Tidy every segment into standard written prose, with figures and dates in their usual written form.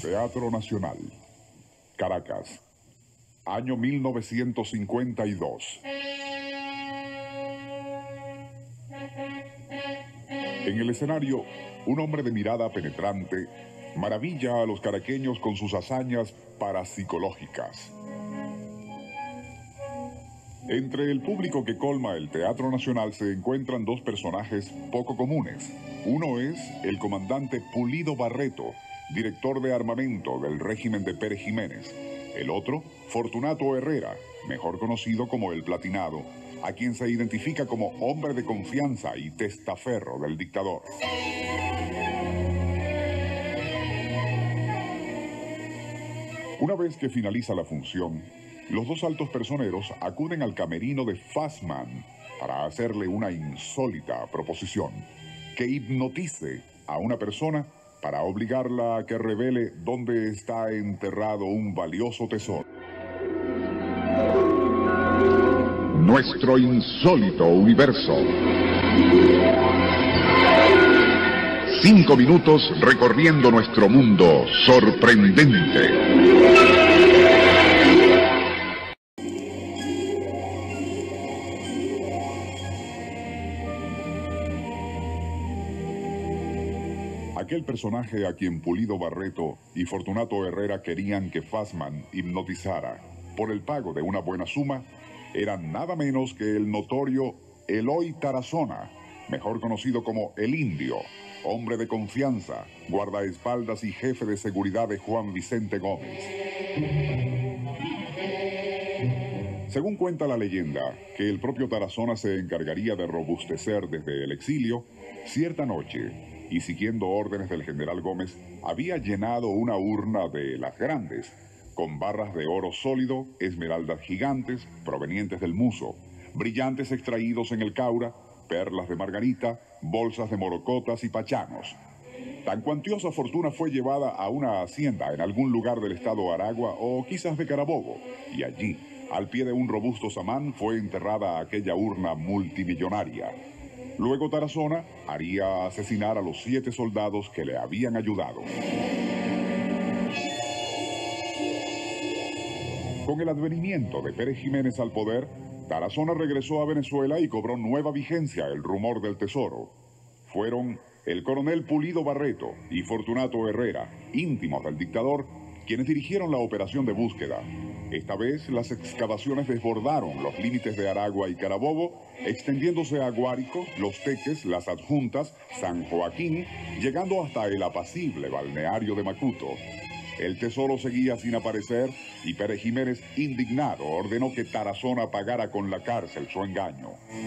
Teatro Nacional, Caracas, año 1952. En el escenario, un hombre de mirada penetrante maravilla a los caraqueños con sus hazañas parapsicológicas. Entre el público que colma el Teatro Nacional se encuentran dos personajes poco comunes. Uno es el comandante Pulido Barreto, director de armamento del régimen de Pérez Jiménez. El otro, Fortunato Herrera, mejor conocido como el Platinado, a quien se identifica como hombre de confianza y testaferro del dictador. Una vez que finaliza la función, los dos altos personeros acuden al camerino de Fassmann para hacerle una insólita proposición: que hipnotice a una persona para obligarla a que revele dónde está enterrado un valioso tesoro. Nuestro insólito universo. 5 minutos recorriendo nuestro mundo sorprendente. Aquel personaje a quien Pulido Barreto y Fortunato Herrera querían que Fassmann hipnotizara por el pago de una buena suma era nada menos que el notorio Eloy Tarazona, mejor conocido como El Indio, hombre de confianza, guardaespaldas y jefe de seguridad de Juan Vicente Gómez. Según cuenta la leyenda, que el propio Tarazona se encargaría de robustecer desde el exilio, cierta noche, y siguiendo órdenes del general Gómez, había llenado una urna de las grandes, con barras de oro sólido, esmeraldas gigantes provenientes del Muso, brillantes extraídos en el Caura, perlas de margarita, bolsas de morocotas y pachanos. Tan cuantiosa fortuna fue llevada a una hacienda en algún lugar del estado Aragua o quizás de Carabobo, y allí, al pie de un robusto samán, fue enterrada aquella urna multimillonaria. Luego Tarazona haría asesinar a los 7 soldados que le habían ayudado. Con el advenimiento de Pérez Jiménez al poder, Tarazona regresó a Venezuela y cobró nueva vigencia el rumor del tesoro. Fueron el coronel Pulido Barreto y Fortunato Herrera, íntimos del dictador, quienes dirigieron la operación de búsqueda. Esta vez las excavaciones desbordaron los límites de Aragua y Carabobo, extendiéndose a Guárico, Los Teques, Las Adjuntas, San Joaquín, llegando hasta el apacible balneario de Macuto. El tesoro seguía sin aparecer y Pérez Jiménez, indignado, ordenó que Tarazona pagara con la cárcel su engaño.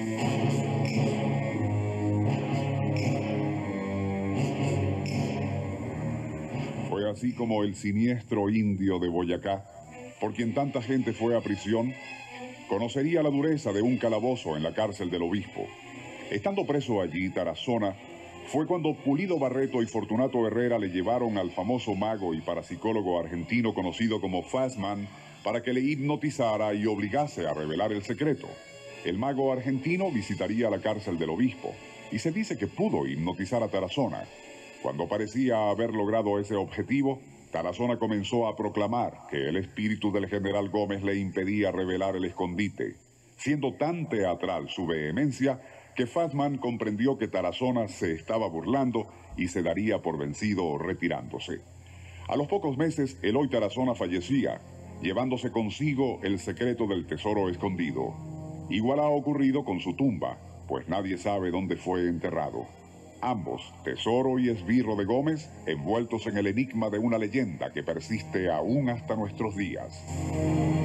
Fue así como el siniestro indio de Boyacá, por quien tanta gente fue a prisión, conocería la dureza de un calabozo en la cárcel del obispo. Estando preso allí, Tarazona, fue cuando Pulido Barreto y Fortunato Herrera le llevaron al famoso mago y parapsicólogo argentino conocido como Fassmann para que le hipnotizara y obligase a revelar el secreto. El mago argentino visitaría la cárcel del obispo y se dice que pudo hipnotizar a Tarazona. Cuando parecía haber logrado ese objetivo, Tarazona comenzó a proclamar que el espíritu del general Gómez le impedía revelar el escondite, siendo tan teatral su vehemencia que Fassmann comprendió que Tarazona se estaba burlando y se daría por vencido retirándose. A los pocos meses, Eloy Tarazona fallecía, llevándose consigo el secreto del tesoro escondido. Igual ha ocurrido con su tumba, pues nadie sabe dónde fue enterrado. Ambos, tesoro y esbirro de Gómez, envueltos en el enigma de una leyenda que persiste aún hasta nuestros días.